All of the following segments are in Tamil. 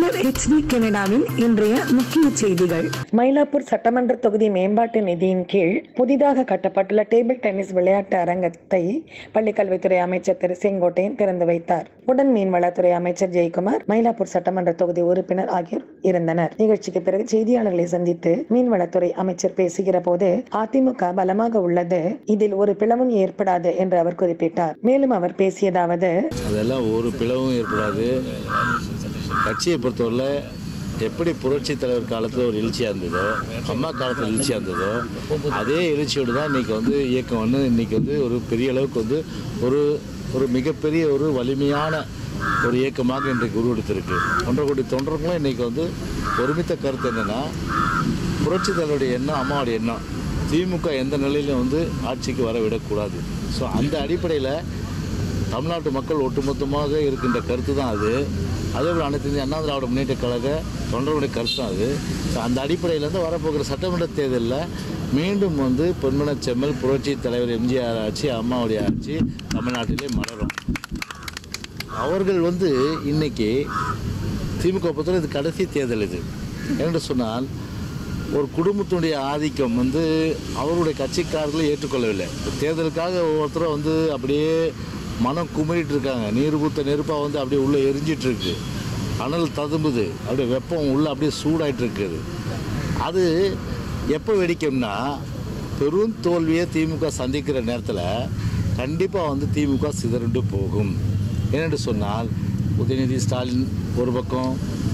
உங்கள் HD கனடாவின் இன்றைய முக்கிய செய்திகள். மயிலாப்பூர் சட்டமன்ற தொகுதி மேம்பாட்டு நிதியின் கீழ் புதிதாக கட்டப்பட்டுள்ள டேபிள் டென்னிஸ் விளையாட்டு அரங்கத்தை பள்ளிக்கல்வித்துறை அமைச்சர் திரு செங்கோட்டையன் திறந்து வைத்தார். உடன் மீன்வளத்துறை அமைச்சர் ஜெயக்குமார், மயிலாப்பூர் சட்டமன்ற தொகுதி உறுப்பினர் ஆகியோர் இருந்தனர். நிகழ்ச்சிக்கு பிறகு செய்தியாளர்களை சந்தித்து மீன்வளத்துறை அமைச்சர் பேசுகிற போது, அதிமுக பலமாக உள்ளது, இதில் ஒரு பிளவும் ஏற்படாது என்று அவர் குறிப்பிட்டார். மேலும் அவர் பேசியதாவது, அதெல்லாம் ஒரு பிளவும் ஏற்படாது. கட்சியை பொறுத்தவரை எப்படி புரட்சி தலைவர் காலத்தில் ஒரு எழுச்சியாக இருந்ததோ, அம்மா காலத்தில் எழுச்சியாக இருந்ததோ, அதே எழுச்சியோடு தான் இன்றைக்கி இயக்கம் இன்றைக்கி ஒரு பெரிய அளவுக்கு ஒரு மிகப்பெரிய ஒரு வலிமையான ஒரு இயக்கமாக இன்றைக்கு உருவெடுத்திருக்கு. 1.5 கோடி தொண்டர்களும் இன்றைக்கி ஒருமித்த கருத்து என்னென்னா, புரட்சி தலைவருடைய எண்ணம், அம்மாவுடைய எண்ணம், திமுக எந்த நிலையிலும் ஆட்சிக்கு வர விடக்கூடாது. ஸோ அந்த அடிப்படையில் தமிழ்நாட்டு மக்கள் ஒட்டுமொத்தமாக இருக்கின்ற கருத்து தான் அது. அதேபோல் அனைத்து இந்திய அண்ணா திராவிட முன்னேற்ற கழக தொண்டர்களுடைய கருத்து தான் அது. ஸோ அந்த அடிப்படையிலேருந்து வரப்போகிற சட்டமன்ற தேர்தலில் மீண்டும் பொன்மன செம்மல் புரட்சி தலைவர் எம்ஜிஆர் ஆட்சி, அம்மாவுடைய ஆட்சி தமிழ்நாட்டிலே மலரும். அவர்கள் இன்னைக்கு திமுக பொறுத்தவரை இது கடைசி தேர்தல். இது என்று சொன்னால் ஒரு குடும்பத்தினுடைய ஆதிக்கம் அவருடைய கட்சிக்காரர்களை ஏற்றுக்கொள்ளவில்லை. தேர்தலுக்காக ஒவ்வொருத்தரும் அப்படியே மனம் குமரிட்டு இருக்காங்க. நீர் ஊற்ற நெருப்பாக அப்படியே உள்ளே எரிஞ்சிட்ருக்கு, அனல் ததும்புது, அப்படியே வெப்பம் உள்ளே அப்படியே சூடாயிட்டு இருக்குது. அது எப்போ வெடிக்கும்னா, பெரும் தோல்வியை திமுக சந்திக்கிற நேரத்தில் கண்டிப்பாக திமுக சிதறண்டு போகும். ஏனென்று சொன்னால், உதயநிதி ஸ்டாலின் ஒரு பக்கம்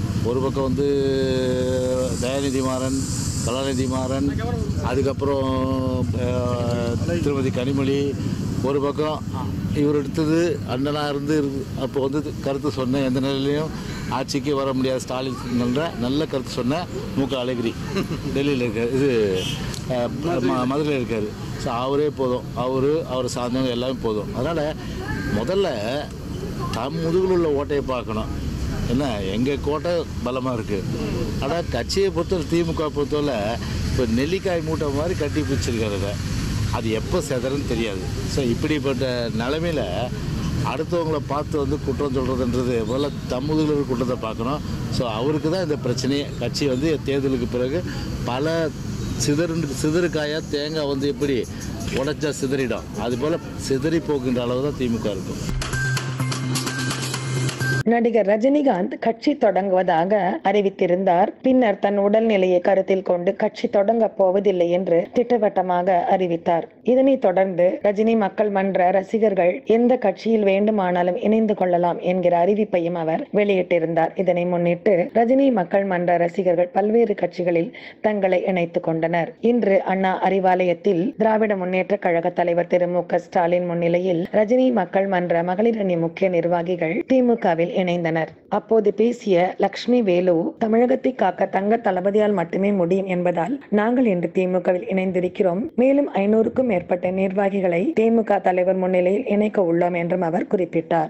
தயாநிதி மாறன், கலாநிதி மாறன், அதுக்கப்புறம் திருமதி கனிமொழி ஒரு பக்கம், இவர் எடுத்தது அண்ணனாக இருந்து அப்போ கருத்து சொன்ன, எந்த நிலையிலையும் ஆட்சிக்கு வர முடியாது ஸ்டாலின் என்ற நல்ல கருத்து சொன்ன மு.க. அழகிரி டெல்லியில் இருக்கார், மதுரையில் இருக்கார். ஸோ அவரே போதும், அவர் சார்ந்தவங்க எல்லாமே போதும். அதனால் முதல்ல முதுகில் உள்ள ஓட்டையை பார்க்கணும். என்ன, எங்கள் கோட்டை பலமாக இருக்குது. ஆனால் கட்சியை பொறுத்தவரை, திமுக பொறுத்தவரை இப்போ நெல்லிக்காய் மூட்டை மாதிரி கட்டி பிடிச்சிருக்காருங்க. அது எப்போ செதறன்னு தெரியாது. ஸோ இப்படிப்பட்ட நிலைமையில் அடுத்தவங்களை பார்த்து குற்றம் சொல்கிறதுன்றது முதல்ல தம்முதுகளுக்கு குற்றத்தை பார்க்கணும். ஸோ அவருக்கு தான் இந்த பிரச்சனையே. கட்சி தேர்தலுக்கு பிறகு பல சிதறுக்காயாக தேங்காய் எப்படி உடைச்சா சிதறிடும், அதுபோல் சிதறி போகின்ற அளவு தான் திமுக இருக்கும். நடிகர் ரஜினிகாந்த் கட்சி தொடங்குவதாக அறிவித்திருந்தார். பின்னர் தன் உடல்நிலையை கருத்தில் கொண்டு கட்சி தொடங்க போவதில்லை என்று திட்டவட்டமாக அறிவித்தார். இதனைத் தொடர்ந்து ரஜினி மக்கள் மன்ற ரசிகர்கள் எந்த கட்சியில் வேண்டுமானாலும் இணைந்து கொள்ளலாம் என்கிற அறிவிப்பையும் அவர் வெளியிட்டிருந்தார். இதனை முன்னிட்டு ரஜினி மக்கள் மன்ற ரசிகர்கள் பல்வேறு கட்சிகளில் தங்களை இணைத்துக் கொண்டனர். இன்று அண்ணா அறிவாலயத்தில் திராவிட முன்னேற்ற கழக தலைவர் திரு மு.க. ஸ்டாலின் முன்னிலையில் ரஜினி மக்கள் மன்ற மகளிர் அணி முக்கிய நிர்வாகிகள் திமுகவில் இணைந்தனர். அப்போது பேசிய லட்சுமி வேலு, தமிழகத்தை காக்க தங்க தளபதியால் மட்டுமே முடியும் என்பதால் நாங்கள் இன்று திமுகவில் இணைந்திருக்கிறோம். மேலும் 500க்கும் மேற்பட்ட நிர்வாகிகளை திமுக தலைவர் முன்னிலையில் இணைக்க உள்ளோம் என்றும் அவர் குறிப்பிட்டார்.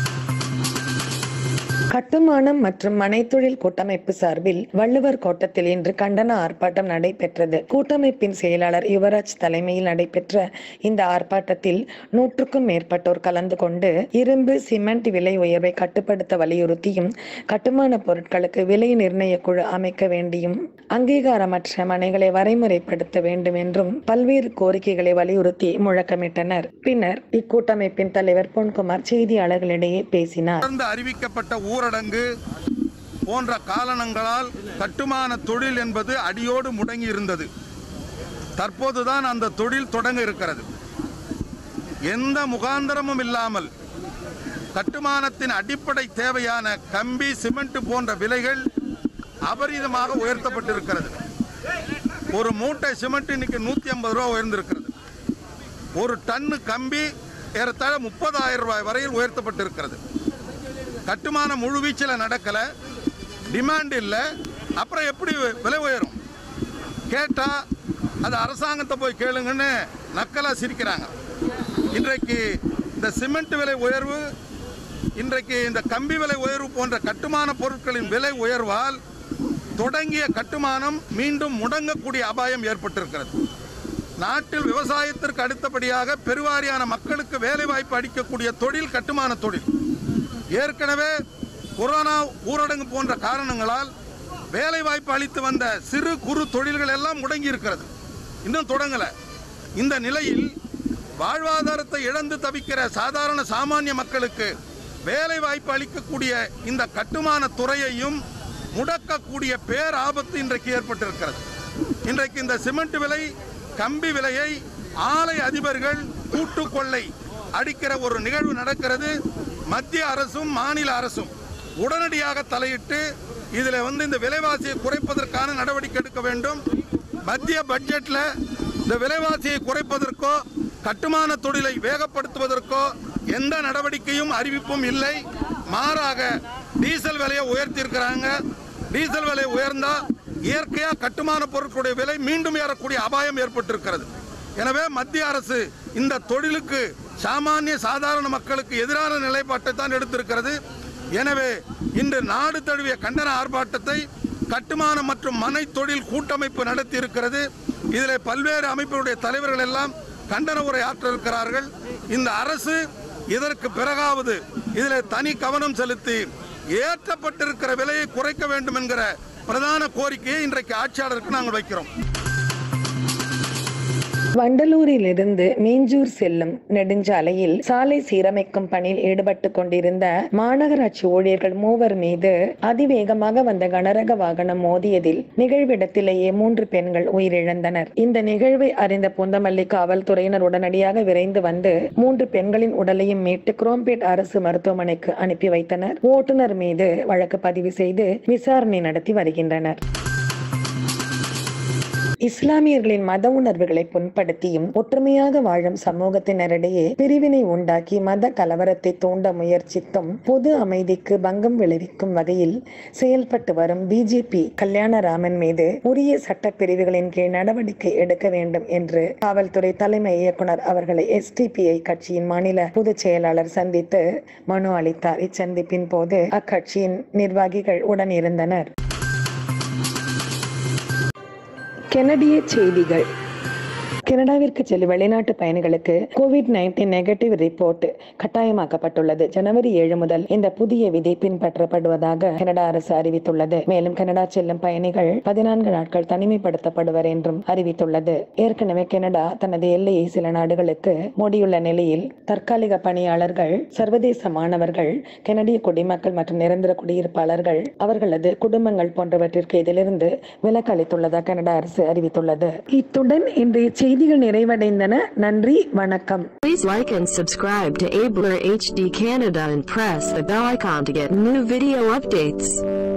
கட்டுமானம் மற்றும் மனைத்தொழில் கூட்டமைப்பு சார்பில் வள்ளுவர் கோட்டத்தில் இன்று கண்டன ஆர்ப்பாட்டம் நடைபெற்றது. கூட்டமைப்பின் செயலாளர் யுவராஜ் தலைமையில் நடைபெற்ற இந்த ஆர்ப்பாட்டத்தில் 100க்கும் மேற்பட்டோர் கலந்து கொண்டு இரும்பு, சிமெண்ட் விலை உயர்வை கட்டுப்படுத்த வலியுறுத்தியும், கட்டுமான பொருட்களுக்கு விலை நிர்ணய குழு அமைக்க வேண்டியும், அங்கீகாரமற்ற மனைகளை வரைமுறைப்படுத்த வேண்டும் என்றும் பல்வேறு கோரிக்கைகளை வலியுறுத்தி முழக்கமிட்டனர். பின்னர் இக்கூட்டமைப்பின் தலைவர் பொன்குமார் செய்தியாளர்களிடையே பேசினார். அறிவிக்கப்பட்ட ஊரடங்கு போன்ற காரணங்களால் கட்டுமான தொழில் என்பது அடியோடு முடங்கி இருந்தது. தற்போதுதான் அந்த தொழில் தொடங்க இருக்கிறது. எந்த முகாந்திரமும் இல்லாமல் கட்டுமானத்தின் அடிப்படை தேவையான கம்பி, சிமெண்ட் போன்ற விலைகள் அபரிதமாக உயர்த்தப்பட்டிருக்கிறது. ஒரு மூட்டை சிமெண்ட் இன்னைக்கு 150 ரூபாய் உயர்ந்திருக்கிறது. ஒரு டன்னு கம்பி ஏறத்தாழ 30,000 ரூபாய் வரையில் உயர்த்தப்பட்டிருக்கிறது. கட்டுமானம் முழுவீச்சில் நடக்கல, டிமாண்ட் இல்லை, அப்புறம் எப்படி விலை உயரும்? கேட்டால் அது அரசாங்கத்தை போய் கேளுங்கன்னு நக்கலாக சிரிக்கிறாங்க. இன்றைக்கு இந்த சிமெண்ட் விலை உயர்வு, இன்றைக்கு இந்த கம்பி விலை உயர்வு போன்ற கட்டுமான பொருட்களின் விலை உயர்வால் தொடங்கிய கட்டுமானம் மீண்டும் முடங்கக்கூடிய அபாயம் ஏற்பட்டிருக்கிறது. நாட்டில் விவசாயத்திற்கு அடுத்தபடியாக பெருவாரியான மக்களுக்கு வேலை வாய்ப்பு அளிக்கக்கூடிய தொழில் கட்டுமான தொழில். ஏற்கனவே கொரோனா ஊரடங்கு போன்ற காரணங்களால் வேலை வாய்ப்பு அளித்து வந்த சிறு குறு தொழில்கள் எல்லாம் முடங்கி இருக்கிறது, இன்னும் தொடங்கல. இந்த நிலையில் வாழ்வாதாரத்தை இழந்து தவிக்கிற சாதாரண சாமானிய மக்களுக்கு வேலை வாய்ப்பு அளிக்கக்கூடிய இந்த கட்டுமான துறையையும் முடக்கக்கூடிய பேர் ஆபத்து இன்றைக்கு ஏற்பட்டிருக்கிறது. இன்றைக்கு இந்த சிமெண்ட் விலை, கம்பி விலையை ஆலை அதிபர்கள் கூட்டு கொள்ளை அடிக்கிற ஒரு நிகழ்வு நடக்கிறது. மத்திய அரசும் மாநில அரசும் உடனடியாக தலையிட்டு இதில் இந்த விலைவாசியை குறைப்பதற்கான நடவடிக்கை எடுக்க வேண்டும். மத்திய பட்ஜெட்டில் இந்த விலைவாசியை குறைப்பதற்கோ கட்டுமான தொழிலை வேகப்படுத்துவதற்கோ எந்த நடவடிக்கையும் அறிவிப்பும் இல்லை. மாறாக டீசல் விலையை உயர்த்தியிருக்கிறாங்க. டீசல் விலை உயர்ந்தால் இயற்கையாக கட்டுமான பொருட்களுடைய விலை மீண்டும் ஏறக்கூடிய அபாயம் ஏற்பட்டிருக்கிறது. எனவே மத்திய அரசு இந்த தொழிலுக்கு சாமானிய சாதாரண மக்களுக்கு எதிரான நிலைப்பாட்டை தான் எடுத்திருக்கிறது. எனவே இன்று நாடு தழுவிய கண்டன ஆர்ப்பாட்டத்தை கட்டுமான மற்றும் மனை தொழில் கூட்டமைப்பு நடத்தி இருக்கிறது. இதில் பல்வேறு அமைப்புடைய தலைவர்கள் எல்லாம் கண்டன உரை ஆற்ற இருக்கிறார்கள். இந்த அரசு இதற்கு பிறகாவது இதில் தனி கவனம் செலுத்தி ஏற்றப்பட்டிருக்கிற விலையை குறைக்க வேண்டும் என்கிற பிரதான கோரிக்கையை இன்றைக்கு ஆட்சியாளருக்கு நாங்கள் வைக்கிறோம். வண்டலூரில் இருந்து மீஞ்சூர் செல்லும் நெடுஞ்சாலையில் சாலை சீரமைக்கும் பணியில் ஈடுபட்டு கொண்டிருந்த மாநகராட்சி ஊழியர்கள் 3 மீது அதிவேகமாக வந்த கனரக வாகனம் மோதியதில் நிகழ்விடத்திலேயே 3 பெண்கள் உயிரிழந்தனர். இந்த நிகழ்வை அறிந்த பூந்தமல்லி காவல்துறையினர் உடனடியாக விரைந்து வந்து 3 பெண்களின் உடலையும் மீட்டு குரோம்பேட் அரசு மருத்துவமனைக்கு அனுப்பி வைத்தனர். ஓட்டுநர் மீது வழக்கு பதிவு செய்து விசாரணை நடத்தி வருகின்றனர். இஸ்லாமியர்களின் மத உணர்வுகளை புண்படுத்தியும் ஒற்றுமையாக வாழும் சமூகத்தினரிடையே பிரிவினை உண்டாக்கி மத கலவரத்தை தூண்ட முயற்சித்தும் பொது அமைதிக்கு பங்கம் விளைவிக்கும் வகையில் செயல்பட்டு வரும் பிஜேபி கல்யாணராமன் மீது உரிய சட்டப்பிரிவுகளின் கீழ் நடவடிக்கை எடுக்க வேண்டும் என்று காவல்துறை தலைமை இயக்குனர் அவர்களை எஸ்டிபிஐ கட்சியின் மாநில பொதுச் செயலாளர் சந்தித்து மனு அளித்தார். இச்சந்திப்பின் போது அக்கட்சியின் நிர்வாகிகள் உடன் இருந்தனர். கனடிய செய்திகள். கனடாவிற்கு செல்லும் வெளிநாட்டு பயணிகளுக்கு COVID-19 நெகட்டிவ் ரிப்போர்ட் கட்டாயமாக்கப்பட்டுள்ளது. ஜனவரி 7 முதல் இந்த புதிய விதி பின்பற்றப்படுவதாக கனடா அரசு அறிவித்துள்ளது. மேலும் கனடா செல்லும் பயணிகள் 14 நாட்கள் தனிமைப்படுத்தப்படுவர் என்றும் அறிவித்துள்ளது. ஏற்கனவே கனடா தனது எல்லையை சில நாடுகளுக்கு மூடியுள்ள நிலையில் தற்காலிக பணியாளர்கள், சர்வதேச மாணவர்கள், கனடிய குடிமக்கள் மற்றும் நிரந்தர குடியிருப்பாளர்கள், அவர்களது குடும்பங்கள் போன்றவற்றிற்கு இதிலிருந்து விலக்கு அளித்துள்ளதாக கனடா அரசு அறிவித்துள்ளது. இத்துடன் இன்றைய செய்திகள் நிறைவடைந்தன. நன்றி, வணக்கம். Please like and subscribe to Abler HD Canada and press the bell icon to get new video updates.